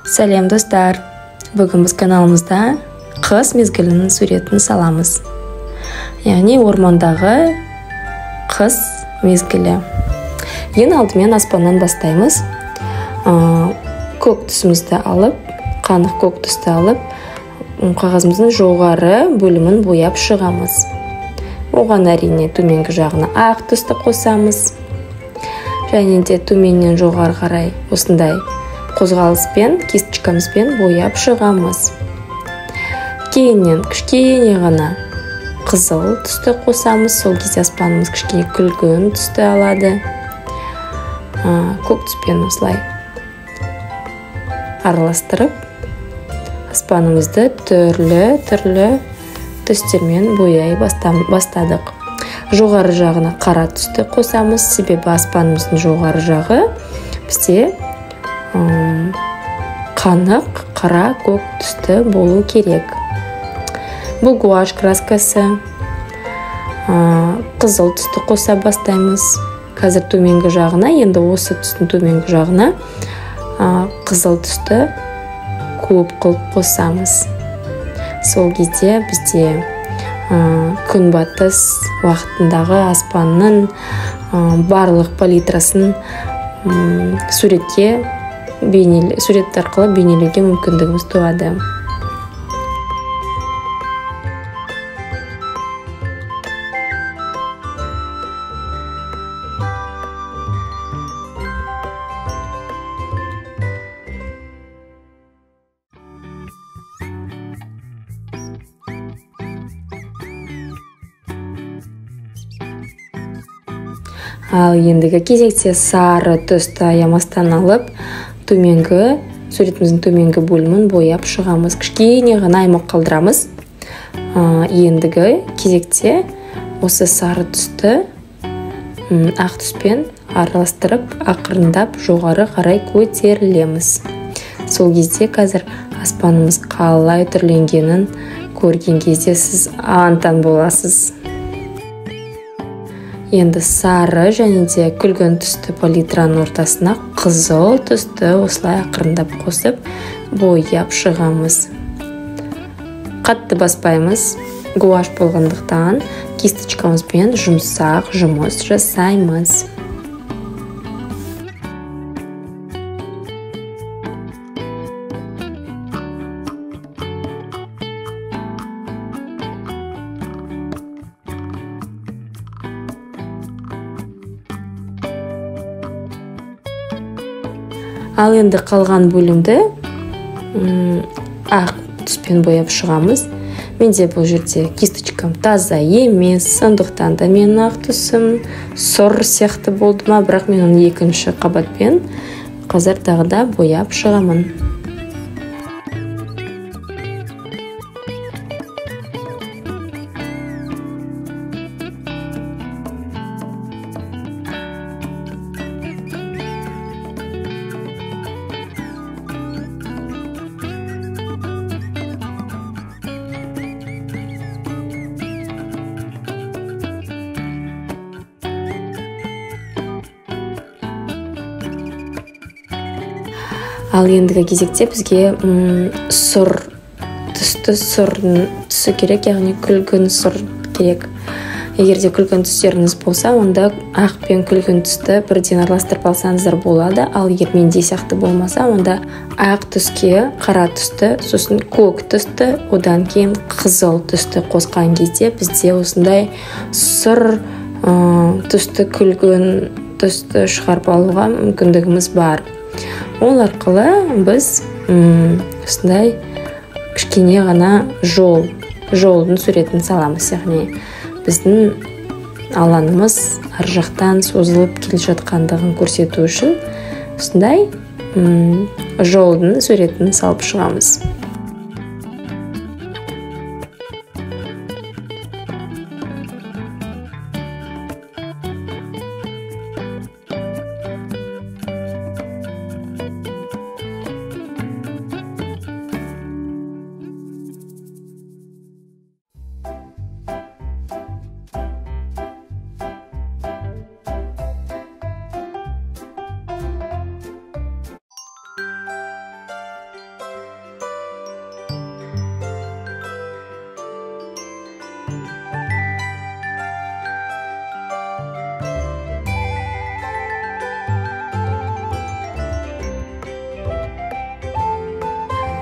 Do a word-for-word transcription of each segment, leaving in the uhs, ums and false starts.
Сәлем достар! Бүгін біз каналымызда қыс мезгілінің суретін саламыз. Яғни ормандағы қыс мезгілі. Ең алдымен аспаннан бастаймыз. Көк түсімізді алып, қанық көк түсті алып, қағазымыздың жоғары бөлімін бояп шығамыз. Оған әрине төменгі жағына ақ түсті қосамыз. Және де төменнен жоғары қарай осындай қозғалыспен, кисточкамызбен бояп шығамыз. Кейіннен кішкене ғана қызыл түсті қосамыз. Сол кезде аспанымыз кішкене күлгін түсті алады. Көк түспен осылай араластырып, аспанымызды түрлі-түрлі түстермен бояй бастадық. Жоғары жағына қара түсті қосамыз, себебі аспанымыздың жоғары жағы бізде қанық қара көк түсті болу керек. Бұл гуаш краскасы. Қызыл түсті қоса бастаймыз. Қазір төменгі жағына, енді осы түстің төменгі жағына қызыл түсті көп қылып қосамыз. Сол кезде бізде күнбатыс уақытындағы аспанның барлық палитрасын суретке сурет арқылы бейнелеуге мүмкіндігіміз туады. Ал ендігі кезекте сары түсті аямастан алып, төменгі, суретіміздің төменгі бөлімін бояп шығамыз. Кішкене ғана аймақ қалдырамыз. Ендігі кезекте осы сары түсті ақ түспен араластырып, ақырындап жоғары қарай көтерілеміз. Сол кезде қазір аспанымыз қалай түрленгенін көрген кезде сіз аң-таң боласыз. Енді сары және де күлгін түсті палитраның ортасына қызыл түсті осылай ақырындап қосып бояп шығамыз. Қатты баспаймыз, гуаш болғандықтан кисточкамызбен жұмсақ жұмыс жасаймыз. Ал енді қалған бөлімді ақ түспен бояп шығамыз. Менде бұл жерде кисточкам таза емес, сондықтан да мен ақ түсім сұр сияқты болды ма, бірақ мен оны екінші қабатпен қазір тағы да бояп шығамын. Ал ендігі кезекте бізге сұр түсті сұр түсі керек, яғни күлгін сұр керек. Егер де күлгін түстеріңіз болса, онда ақ пен күлгін түсті бірден араластырып алсаңыздар болады. Ал егер менде сияқты болмаса, онда ақ түске қара түсті, сосын көк түсті, одан кейін қызыл түсті қосқан кезде бізде осындай сұр түсті күлгін түсті шығарып алуға мүмкіндігіміз бар. Ол арқылы біз осындай кішкене ғана жол, жолдың суретін саламыз. Яғни біздің алаңымыз ар жақтан созылып келе жатқандығын көрсету үшін осындай жолдың суретін салып шығамыз.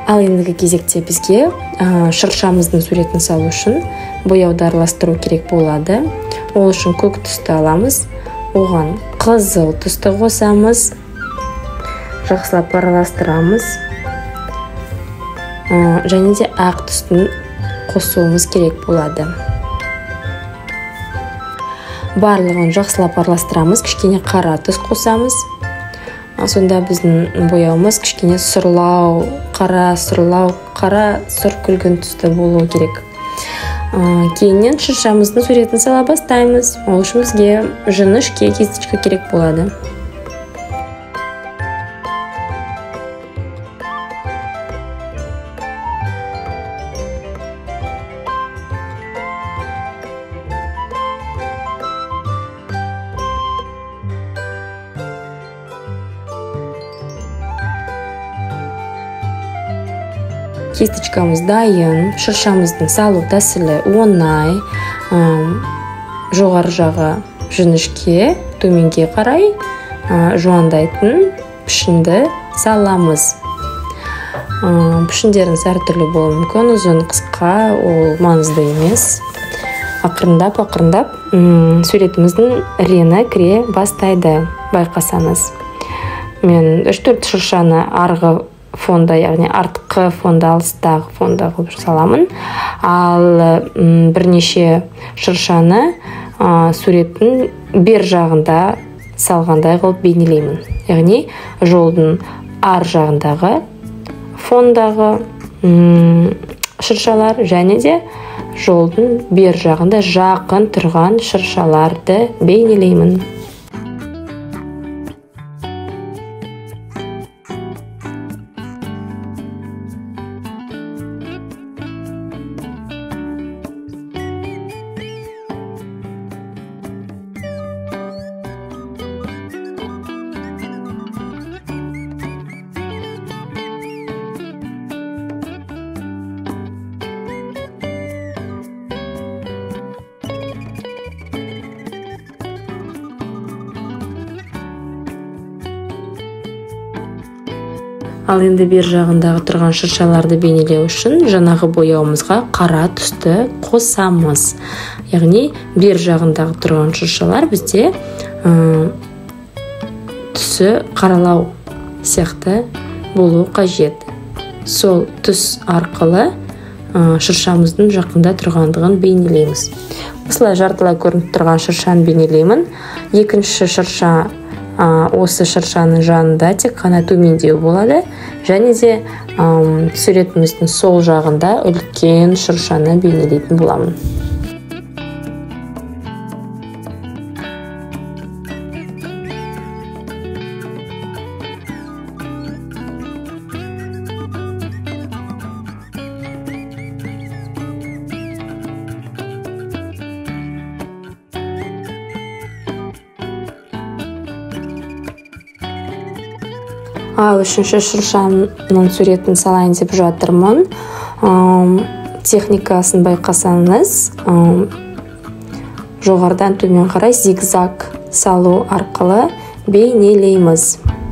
Ал ендігі кезекте бізге шыршамыздың суретін салу үшін бояуды араластыру керек болады. Ол үшін көк түсті аламыз, оған қызыл түсті қосамыз, жақсылап араластырамыз, және де ақ түстін қосуымыз керек болады. Барлығын жақсылап араластырамыз, кішкене қара түс қосамыз. Сонда біздің бояуымыз кішкене сұрлау, қара сұрлау, қара сұр күлгін түсті болуы керек. Кейіннен шыршамыздың суретін сала бастаймыз. Ол үшін бізге жіңішке кисточка керек болады. Кисточкамыз дайын, шыршамыздың салу тәсілі оңай, жоғары жағы жіңішке, төменге қарай жуандайтын пішінді саламыз. Пішіндеріңіз әртүрлі болуы мүмкін, ұзын, қысқа, ол маңызды емес. Ақырындап, ақырындап суретіміздің реңі кіре бастайды, байқасаңыз. Мен үш-төрт шыршаны арғы фонда, яғни артқы фонда, алыстағы фонда қылып саламын. Ал бірнеше шыршаны суреттің бер жағында салғандай қылып бейнелеймін. Яғни жолдың ар жағындағы фондағы шыршалар және де жолдың бер жағында жақын тұрған шыршаларды бейнелеймін. Ал енді бер жағындағы тұрған шыршаларды бейнелеу үшін жаңағы бояуымызға қара түсті қосамыз. Яғни бер жағындағы тұрған шыршалар бізде түсі қаралау сияқты болу қажет. Сол түс арқылы шыршамыздың жақында тұрғандығын бейнелейміз. Осылай жартылай көрініп тұрған шыршаны бейнелеймін. Екінші шырша осы шыршаның жанында тек қана төмендеу болады, және де суретіміздің сол жағында үлкен шыршаны бейнелейтін боламын. Ал үшінші шыршаның суретін салайын деп жатырмын. Техникасын байқасаңыз, жоғарыдан төмен қарай зигзаг салу арқылы бейнелейміз.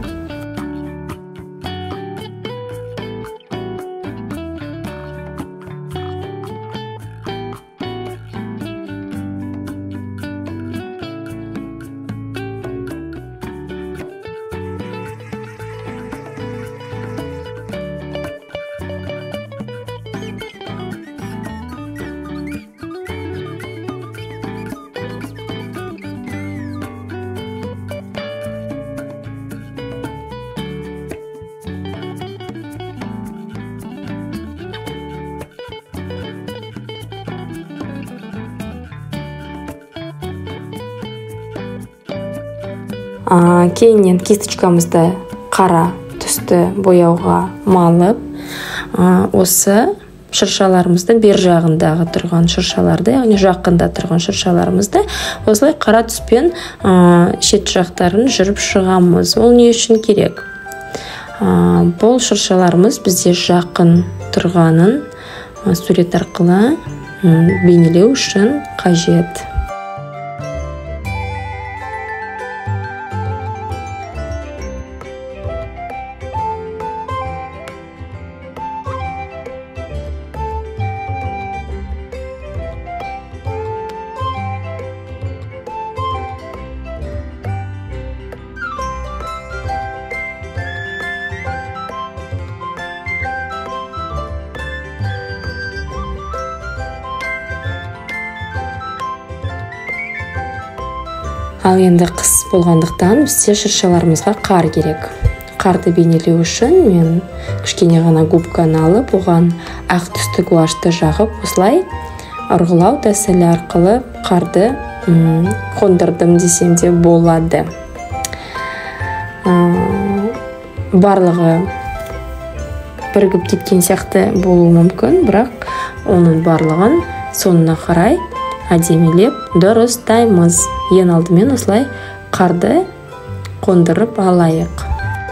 Кейіннен кисточкамызды қара түсті бояуға малып, осы шыршаларымыздың бер жағындағы тұрған шыршаларды, яғни жақында тұрған шыршаларымызды осылай қара түспен шет жақтарын жүріп шығамыз. Ол не үшін керек? Бұл шыршаларымыз бізде жақын тұрғанын сурет арқылы бейнелеу үшін қажет. Ал енді қыс болғандықтан бізде шыршаларымызға қар керек. Қарды бейнелеу үшін мен кішкене ғана губканы алып, оған ақ түсті гуашьты жағып, осылай ұрғылау тәсілі арқылы қарды м, қондырдым десем де болады. Ә, барлығы бірігіп кеткен сияқты болуы мүмкін, бірақ оның барлығын соңына қарай әдемілеп дұрыстаймыз. Ең алдымен осылай қарды қондырып алайық.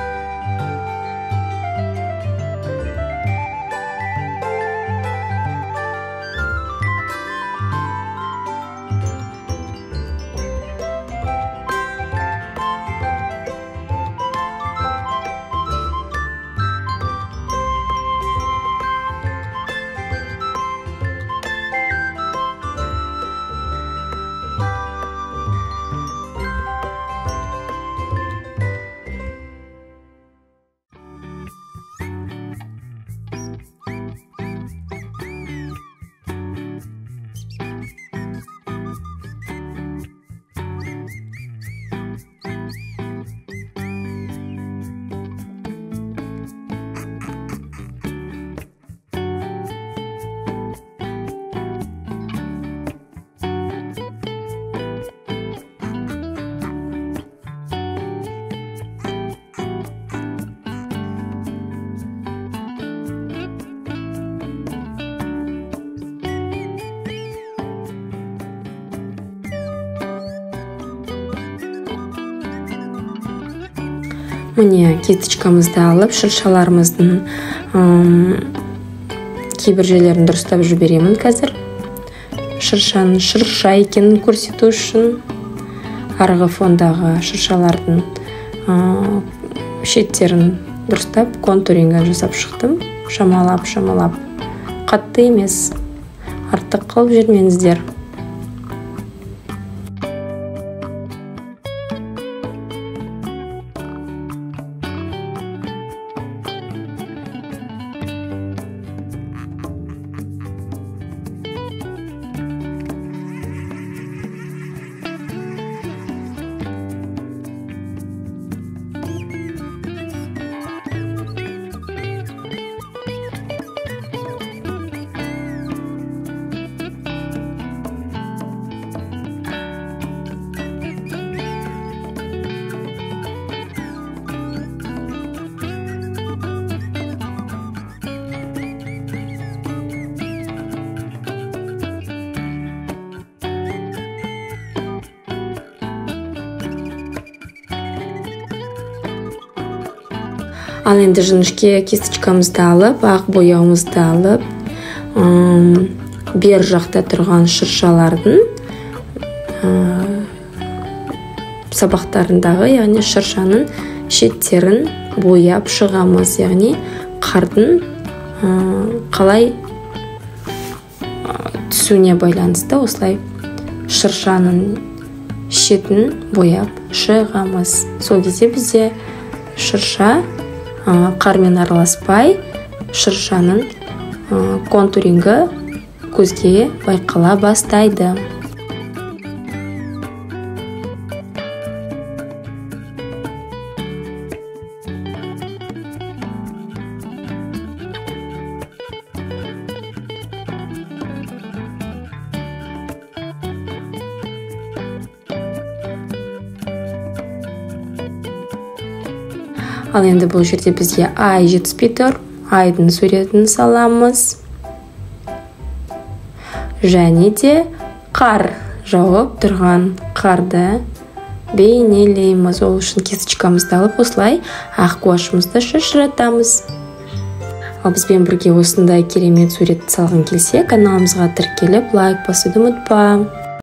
Міне кисточкамызды алып, шыршаларымыздың кейбір жерлерін дұрыстап жіберемін қазір. Шыршаның шырша екенін көрсету үшін арғы фондағы шыршалардың шеттерін дұрыстап контуринга жасап шықтым. Шамалап-шамалап. Қатты емес, артық қылып жүрмеңіздер. Ал енді жіңішке кисточкамызды алып, ақ бояуымызды алып, бер жақта тұрған шыршалардың сабақтарындағы, яғни шыршаның шеттерін бояп шығамыз, яғни қардың қалай түсуіне байланысты осылай шыршаның шетін бояп шығамыз. Сол кезде бізде шырша қармен араласпай, шыршаның контурингі көзге байқала бастайды. Ал енді бұл жерде бізге ай жетіспей тұр. Айдың суретін саламыз. Және де қар жауып тұрған қарды бейнелейміз. Ол үшін кисточкамызды алып, осылай ақ гуашьымызды шашыратамыз. Ал бізбен бірге осындай керемет сурет салғың келсе, каналымызға тіркеліп, лайк басуды ұмытпа.